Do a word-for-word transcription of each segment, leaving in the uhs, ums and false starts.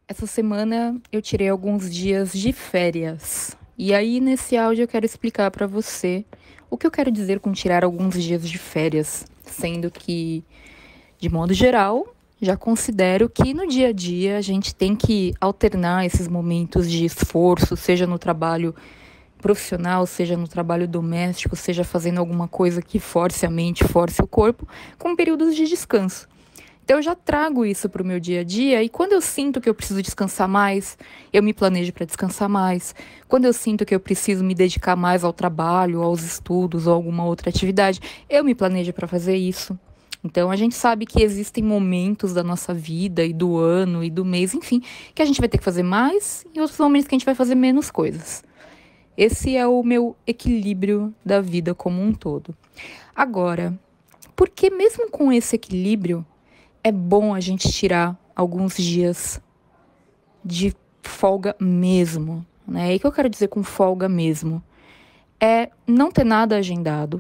Essa semana eu tirei alguns dias de férias. E aí, nesse áudio, eu quero explicar para você o que eu quero dizer com tirar alguns dias de férias, sendo que, de modo geral, já considero que no dia a dia a gente tem que alternar esses momentos de esforço, seja no trabalho profissional, seja no trabalho doméstico, seja fazendo alguma coisa que force a mente, force o corpo, com períodos de descanso. Então eu já trago isso para o meu dia a dia e quando eu sinto que eu preciso descansar mais, eu me planejo para descansar mais. Quando eu sinto que eu preciso me dedicar mais ao trabalho, aos estudos ou alguma outra atividade, eu me planejo para fazer isso. Então a gente sabe que existem momentos da nossa vida e do ano e do mês, enfim, que a gente vai ter que fazer mais e outros momentos que a gente vai fazer menos coisas. Esse é o meu equilíbrio da vida como um todo. Agora, porque mesmo com esse equilíbrio, é bom a gente tirar alguns dias de folga mesmo, né? E o que eu quero dizer com folga mesmo? É não ter nada agendado,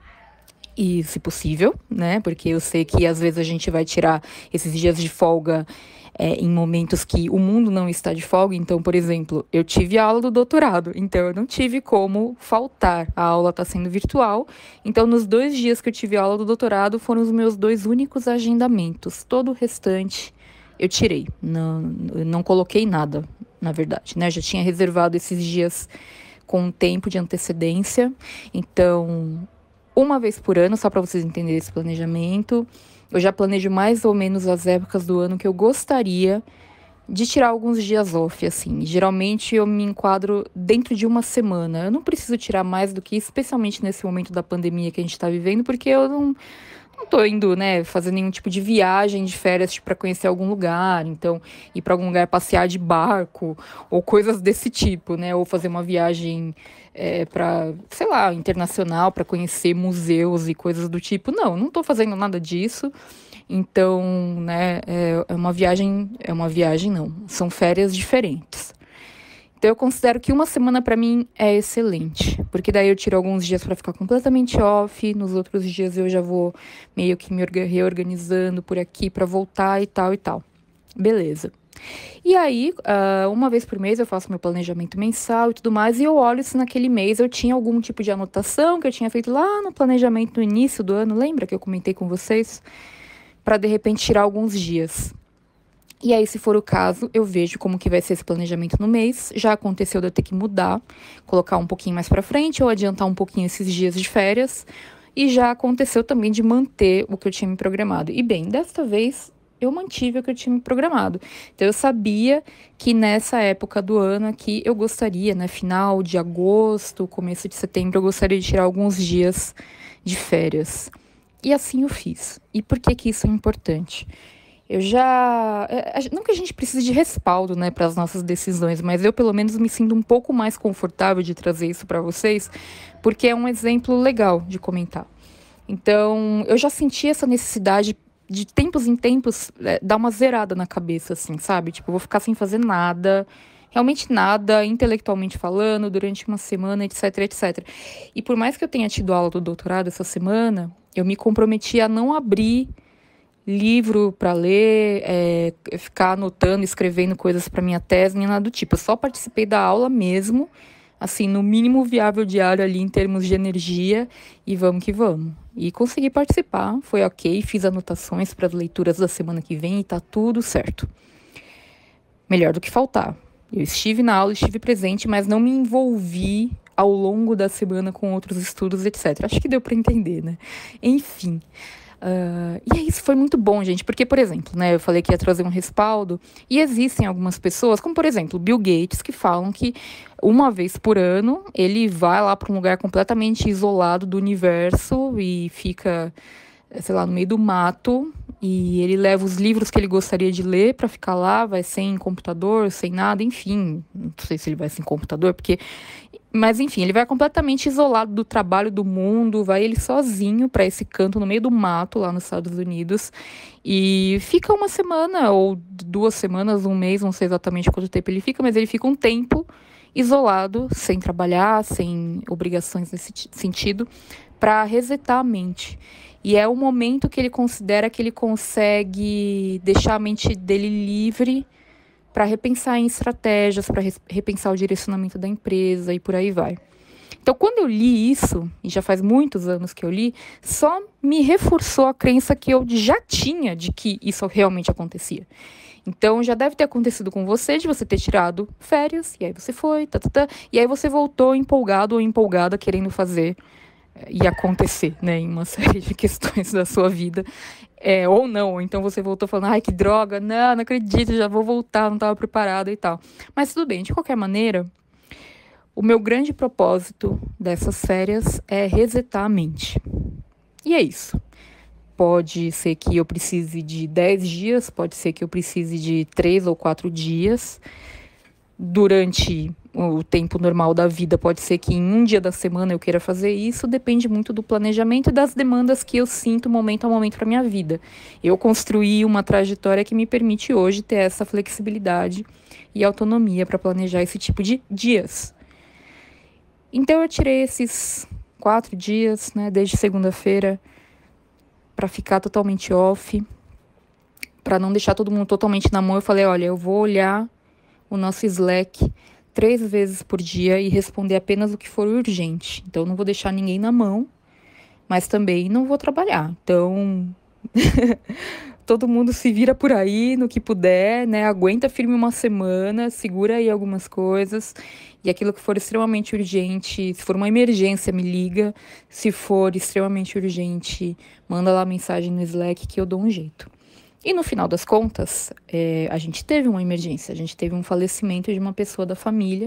e se possível, né? Porque eu sei que às vezes a gente vai tirar esses dias de folga é, em momentos que o mundo não está de folga. Então, por exemplo, eu tive a aula do doutorado, então eu não tive como faltar. A aula está sendo virtual, então nos dois dias que eu tive a aula do doutorado foram os meus dois únicos agendamentos. Todo o restante eu tirei, não, não coloquei nada, na verdade, né? Eu já tinha reservado esses dias com um tempo de antecedência, então uma vez por ano, só para vocês entenderem esse planejamento. Eu já planejo mais ou menos as épocas do ano que eu gostaria de tirar alguns dias off, assim. Geralmente eu me enquadro dentro de uma semana. Eu não preciso tirar mais do que, especialmente nesse momento da pandemia que a gente está vivendo, porque eu não, não tô indo, né, fazer nenhum tipo de viagem de férias tipo, para conhecer algum lugar. Então, ir para algum lugar passear de barco ou coisas desse tipo, né? Ou fazer uma viagem é, para, sei lá, internacional, para conhecer museus e coisas do tipo. Não, não tô fazendo nada disso. Então, né, é, é uma viagem, é uma viagem não, são férias diferentes. Então eu considero que uma semana para mim é excelente, porque daí eu tiro alguns dias para ficar completamente off, nos outros dias eu já vou meio que me orga- reorganizando por aqui para voltar e tal e tal. Beleza. E aí, ah, uma vez por mês eu faço meu planejamento mensal e tudo mais, e eu olho se naquele mês eu tinha algum tipo de anotação que eu tinha feito lá no planejamento no início do ano, lembra que eu comentei com vocês? Para de repente tirar alguns dias. E aí, se for o caso, eu vejo como que vai ser esse planejamento no mês. Já aconteceu de eu ter que mudar, colocar um pouquinho mais para frente ou adiantar um pouquinho esses dias de férias. E já aconteceu também de manter o que eu tinha me programado. E bem, desta vez eu mantive o que eu tinha me programado. Então eu sabia que nessa época do ano aqui eu gostaria, né, final de agosto, começo de setembro, eu gostaria de tirar alguns dias de férias. E assim eu fiz. E por que que isso é importante? Eu já. é, a- Não que a gente precise de respaldo, né, para as nossas decisões, mas eu, pelo menos, me sinto um pouco mais confortável de trazer isso para vocês, porque é um exemplo legal de comentar. Então, eu já senti essa necessidade de tempos em tempos é, dar uma zerada na cabeça, assim, sabe? Tipo, eu vou ficar sem fazer nada, realmente nada, intelectualmente falando, durante uma semana, etc, etcétera. E por mais que eu tenha tido aula do doutorado essa semana, eu me comprometi a não abrir livro para ler, é, ficar anotando, escrevendo coisas para minha tese, nem nada do tipo. Eu só participei da aula mesmo, assim, no mínimo viável diário ali em termos de energia, e vamos que vamos. E consegui participar, foi ok, fiz anotações para as leituras da semana que vem e tá tudo certo. Melhor do que faltar. Eu estive na aula, estive presente, mas não me envolvi ao longo da semana com outros estudos, etcétera. Acho que deu para entender, né? Enfim. Uh, e aí, isso foi muito bom, gente, porque, por exemplo, né, eu falei que ia trazer um respaldo, e existem algumas pessoas, como por exemplo, Bill Gates, que falam que uma vez por ano ele vai lá para um lugar completamente isolado do universo e fica, sei lá, no meio do mato, e ele leva os livros que ele gostaria de ler para ficar lá, vai sem computador, sem nada, enfim, não sei se ele vai sem computador, porque mas enfim, ele vai completamente isolado do trabalho, do mundo, vai ele sozinho para esse canto no meio do mato lá nos Estados Unidos e fica uma semana ou duas semanas, um mês, não sei exatamente quanto tempo ele fica, mas ele fica um tempo isolado, sem trabalhar, sem obrigações nesse ti- sentido, para resetar a mente. E é o momento que ele considera que ele consegue deixar a mente dele livre para repensar em estratégias, para repensar o direcionamento da empresa e por aí vai. Então, quando eu li isso, e já faz muitos anos que eu li, só me reforçou a crença que eu já tinha de que isso realmente acontecia. Então, já deve ter acontecido com você, de você ter tirado férias, e aí você foi, tá, tá, tá, e aí você voltou empolgado ou empolgada, querendo fazer e acontecer, né, em uma série de questões da sua vida, é, ou não, ou então você voltou falando, ai, que droga, não, não acredito, já vou voltar, não estava preparada e tal. Mas tudo bem, de qualquer maneira, o meu grande propósito dessas férias é resetar a mente. E é isso. Pode ser que eu precise de dez dias, pode ser que eu precise de três ou quatro dias. Durante o tempo normal da vida, pode ser que em um dia da semana eu queira fazer isso, depende muito do planejamento e das demandas que eu sinto momento a momento para minha vida. Eu construí uma trajetória que me permite hoje ter essa flexibilidade e autonomia para planejar esse tipo de dias. Então eu tirei esses quatro dias, né, desde segunda-feira, para ficar totalmente off, para não deixar todo mundo totalmente na mão. Eu falei, olha, eu vou olhar o nosso Slack três vezes por dia e responder apenas o que for urgente. Então, não vou deixar ninguém na mão, mas também não vou trabalhar. Então, todo mundo se vira por aí no que puder, né? Aguenta firme uma semana, segura aí algumas coisas. E aquilo que for extremamente urgente, se for uma emergência, me liga. Se for extremamente urgente, manda lá mensagem no Slack que eu dou um jeito. E no final das contas, é, a gente teve uma emergência, a gente teve um falecimento de uma pessoa da família,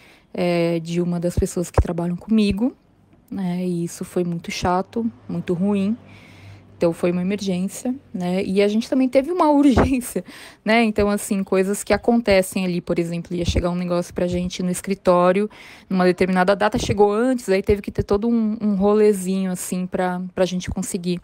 é, de uma das pessoas que trabalham comigo, né? E isso foi muito chato, muito ruim. Então foi uma emergência, né? E a gente também teve uma urgência, né? Então, assim, coisas que acontecem ali, por exemplo, ia chegar um negócio pra gente no escritório, numa determinada data, chegou antes, aí teve que ter todo um, um rolezinho, assim, pra, pra gente conseguir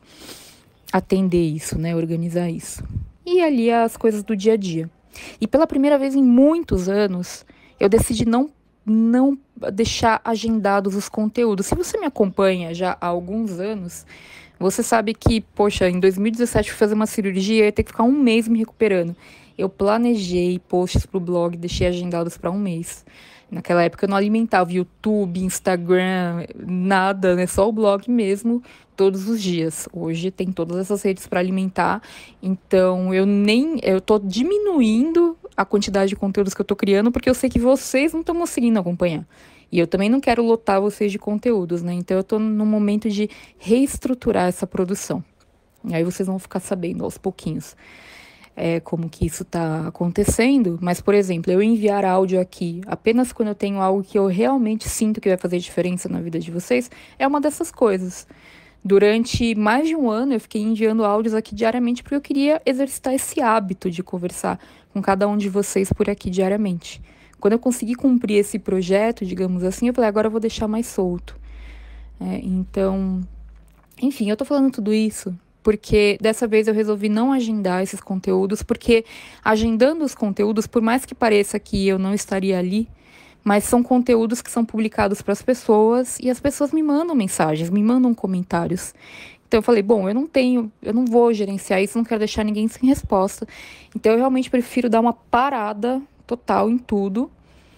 atender isso, né? Organizar isso. E ali as coisas do dia a dia. E pela primeira vez em muitos anos, eu decidi não, não deixar agendados os conteúdos. Se você me acompanha já há alguns anos, você sabe que, poxa, em dois mil e dezessete eu fui fazer uma cirurgia e ia ter que ficar um mês me recuperando. Eu planejei posts pro blog, deixei agendados para um mês. Naquela época eu não alimentava YouTube, Instagram, nada, né? Só o blog mesmo, todos os dias. Hoje tem todas essas redes para alimentar, então eu nem, eu tô diminuindo a quantidade de conteúdos que eu tô criando, porque eu sei que vocês não estão conseguindo acompanhar. E eu também não quero lotar vocês de conteúdos, né? Então eu tô no momento de reestruturar essa produção. E aí vocês vão ficar sabendo aos pouquinhos é, como que isso tá acontecendo. Mas, por exemplo, eu enviar áudio aqui apenas quando eu tenho algo que eu realmente sinto que vai fazer diferença na vida de vocês, é uma dessas coisas. Durante mais de um ano eu fiquei enviando áudios aqui diariamente porque eu queria exercitar esse hábito de conversar com cada um de vocês por aqui diariamente. Quando eu consegui cumprir esse projeto, digamos assim, eu falei, agora eu vou deixar mais solto. É, então, enfim, eu tô falando tudo isso porque dessa vez eu resolvi não agendar esses conteúdos, porque agendando os conteúdos, por mais que pareça que eu não estaria ali, mas são conteúdos que são publicados para as pessoas e as pessoas me mandam mensagens, me mandam comentários. Então eu falei, bom, eu não tenho, eu não vou gerenciar isso, não quero deixar ninguém sem resposta. Então eu realmente prefiro dar uma parada total em tudo.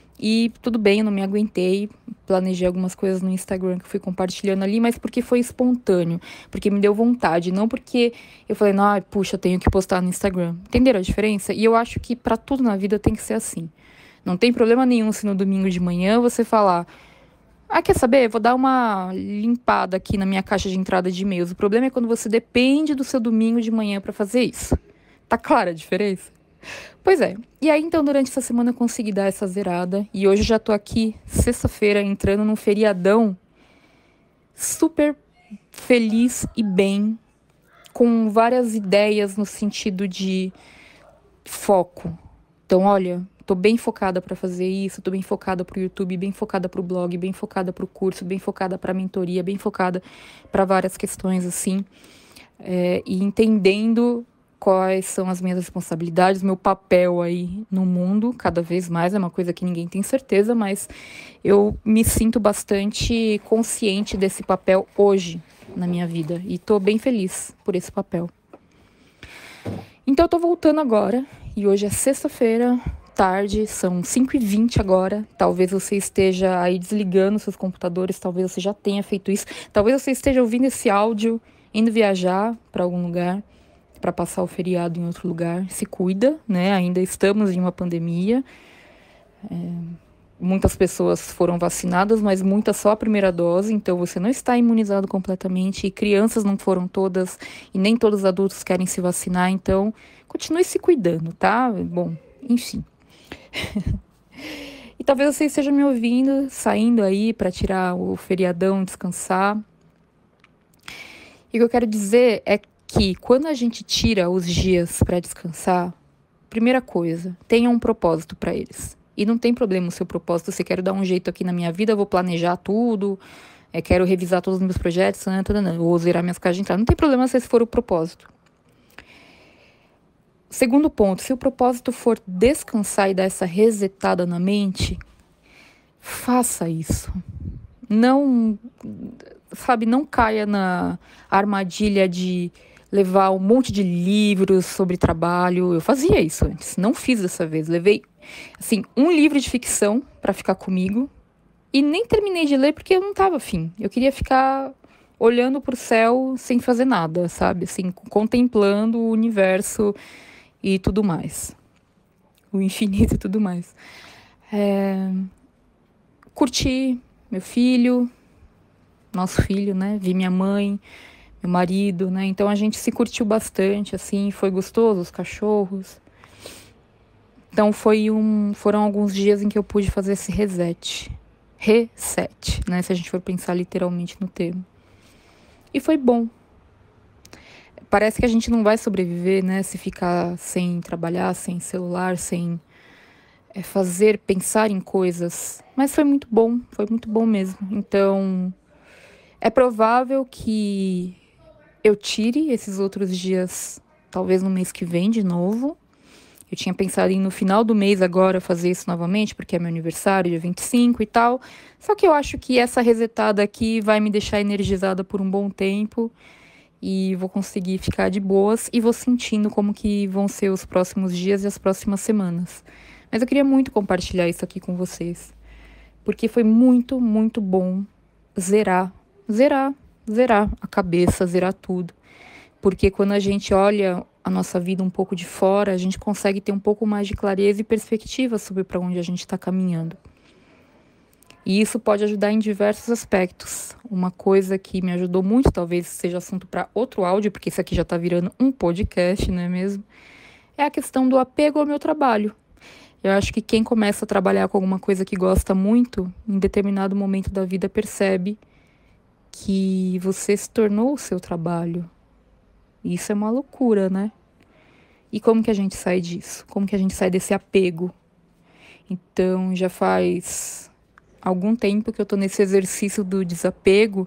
E tudo bem, eu não me aguentei, planejei algumas coisas no Instagram que eu fui compartilhando ali, mas porque foi espontâneo, porque me deu vontade, não porque eu falei, não, puxa, eu tenho que postar no Instagram. Entenderam a diferença? E eu acho que para tudo na vida tem que ser assim. Não tem problema nenhum se no domingo de manhã você falar, ah, quer saber? Vou dar uma limpada aqui na minha caixa de entrada de e-mails. O problema é quando você depende do seu domingo de manhã para fazer isso. Tá clara a diferença? Pois é. E aí, então, durante essa semana eu consegui dar essa zerada. E hoje eu já tô aqui, sexta-feira, entrando num feriadão super feliz e bem, com várias ideias no sentido de foco. Então, olha, tô bem focada para fazer isso, tô bem focada pro YouTube, bem focada pro blog, bem focada pro curso, bem focada pra mentoria, bem focada para várias questões, assim. É, e entendendo quais são as minhas responsabilidades, meu papel aí no mundo, cada vez mais, é uma coisa que ninguém tem certeza, mas eu me sinto bastante consciente desse papel hoje na minha vida e tô bem feliz por esse papel. Então eu tô voltando agora e hoje é sexta-feira, tarde, são cinco e vinte agora. Talvez você esteja aí desligando seus computadores, talvez você já tenha feito isso. Talvez você esteja ouvindo esse áudio, indo viajar para algum lugar, para passar o feriado em outro lugar. Se cuida, né? Ainda estamos em uma pandemia. É, muitas pessoas foram vacinadas, mas muitas só a primeira dose, então você não está imunizado completamente, e crianças não foram todas, e nem todos os adultos querem se vacinar, então continue se cuidando, tá? Bom, enfim. E talvez você esteja me ouvindo, saindo aí para tirar o feriadão, descansar. E o que eu quero dizer é que quando a gente tira os dias para descansar, primeira coisa, tenha um propósito para eles. E não tem problema o seu propósito, se quero dar um jeito aqui na minha vida, eu vou planejar tudo, é, quero revisar todos os meus projetos, não, não, não, ou zerar minhas caixas de entrada. Não tem problema se esse for o propósito. Segundo ponto, se o propósito for descansar e dar essa resetada na mente, faça isso. Não, sabe, não caia na armadilha de levar um monte de livros sobre trabalho. Eu fazia isso antes, não fiz dessa vez. Levei, assim, um livro de ficção para ficar comigo e nem terminei de ler porque eu não estava afim. Eu queria ficar olhando para o céu sem fazer nada, sabe? Assim, contemplando o universo e tudo mais. O infinito e tudo mais. É... Curti meu filho, nosso filho, né? Vi minha mãe, meu marido, né? Então a gente se curtiu bastante, assim, foi gostoso, os cachorros. Então foi um, foram alguns dias em que eu pude fazer esse reset. Reset, né? Se a gente for pensar literalmente no termo. E foi bom. Parece que a gente não vai sobreviver, né? Se ficar sem trabalhar, sem celular, sem é, fazer, pensar em coisas. Mas foi muito bom, foi muito bom mesmo. Então, é provável que eu tire esses outros dias, talvez no mês que vem de novo. Eu tinha pensado em no final do mês agora fazer isso novamente, porque é meu aniversário, dia vinte e cinco e tal. Só que eu acho que essa resetada aqui vai me deixar energizada por um bom tempo. E vou conseguir ficar de boas e vou sentindo como que vão ser os próximos dias e as próximas semanas. Mas eu queria muito compartilhar isso aqui com vocês. Porque foi muito, muito bom zerar, zerar, zerar a cabeça, zerar tudo. Porque quando a gente olha a nossa vida um pouco de fora, a gente consegue ter um pouco mais de clareza e perspectiva sobre para onde a gente está caminhando. E isso pode ajudar em diversos aspectos. Uma coisa que me ajudou muito, talvez seja assunto para outro áudio, porque isso aqui já está virando um podcast, não é mesmo? É a questão do apego ao meu trabalho. Eu acho que quem começa a trabalhar com alguma coisa que gosta muito, em determinado momento da vida percebe que você se tornou o seu trabalho. E isso é uma loucura, né? E como que a gente sai disso? Como que a gente sai desse apego? Então, já faz algum tempo que eu tô nesse exercício do desapego.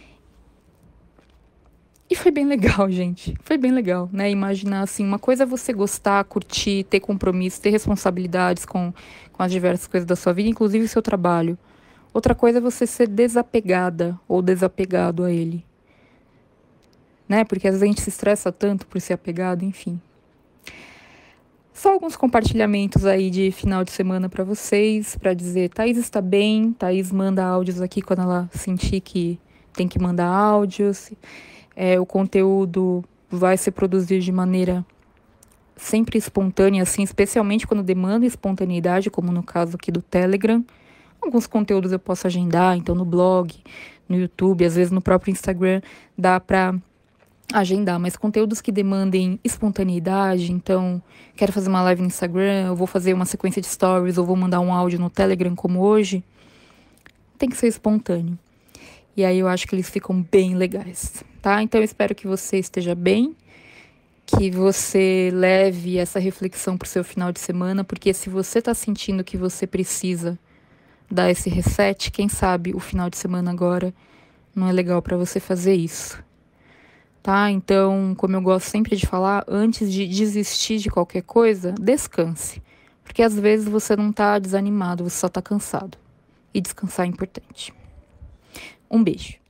E foi bem legal, gente. Foi bem legal, né? Imaginar, assim, uma coisa é você gostar, curtir, ter compromisso, ter responsabilidades com, com as diversas coisas da sua vida, inclusive o seu trabalho. Outra coisa é você ser desapegada ou desapegado a ele. Né? Porque às vezes a gente se estressa tanto por ser apegado, enfim. Só alguns compartilhamentos aí de final de semana para vocês, para dizer, Thaís está bem, Thaís manda áudios aqui quando ela sentir que tem que mandar áudios. É, o conteúdo vai ser produzido de maneira sempre espontânea, assim, especialmente quando demanda espontaneidade, como no caso aqui do Telegram. Alguns conteúdos eu posso agendar, então no blog, no YouTube, às vezes no próprio Instagram, dá para agendar, mas conteúdos que demandem espontaneidade, então quero fazer uma live no Instagram, eu vou fazer uma sequência de stories, ou vou mandar um áudio no Telegram como hoje, tem que ser espontâneo. E aí eu acho que eles ficam bem legais, tá? Então eu espero que você esteja bem, que você leve essa reflexão pro seu final de semana, porque se você tá sentindo que você precisa dar esse reset, quem sabe o final de semana agora não é legal para você fazer isso. Tá? Então, como eu gosto sempre de falar, antes de desistir de qualquer coisa, descanse. Porque às vezes você não tá desanimado, você só tá cansado. E descansar é importante. Um beijo.